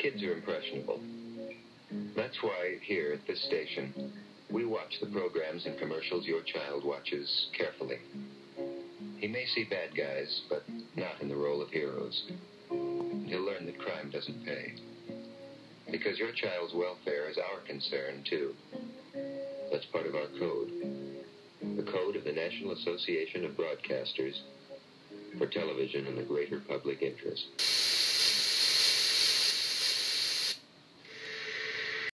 Kids are impressionable. That's why here at this station, we watch the programs and commercials your child watches carefully. He may see bad guys, but not in the role of heroes. He'll learn that crime doesn't pay. Because your child's welfare is our concern, too. That's part of our code. The code of the National Association of Broadcasters for television and the greater public interest.